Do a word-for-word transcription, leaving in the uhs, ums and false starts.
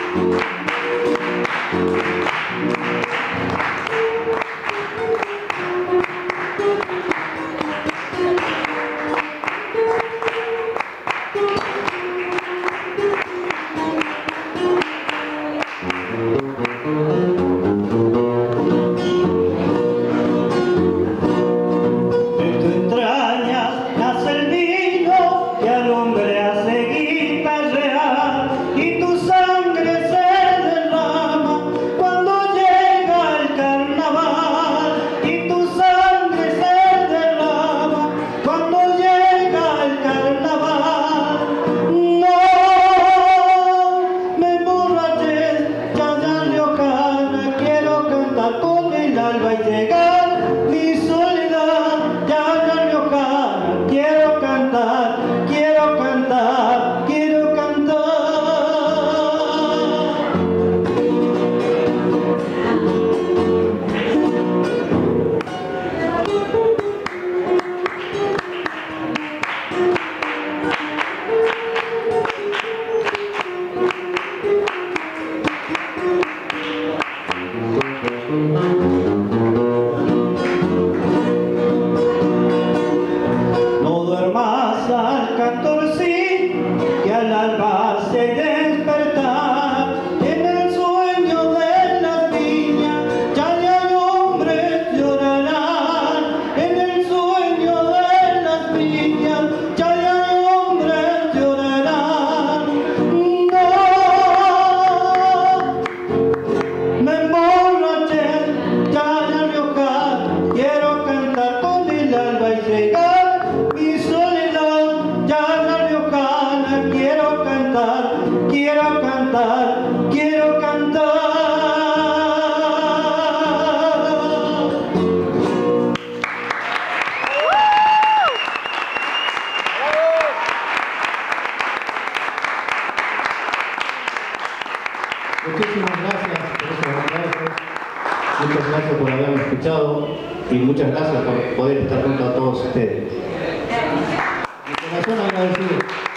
No duermas al cantorcín, que al alba se despertar. En el sueño de las niñas ya hay hombres llorarán. En el sueño de las niñas ya hay hombres llorarán. No me emborraché, ya ya riojar, quiero cantar con el alba y llegar mi soledad, ya la riojana, quiero cantar, quiero cantar, quiero cantar. Muchísimas gracias por esos aplausos, muchas gracias por haberme escuchado y muchas gracias por poder estar junto a todos ustedes. De corazón agradecido.